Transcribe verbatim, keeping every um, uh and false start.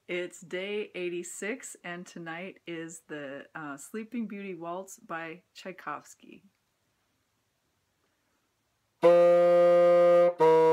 It's day eighty-six, and tonight is the uh, Sleeping Beauty Waltz by Tchaikovsky.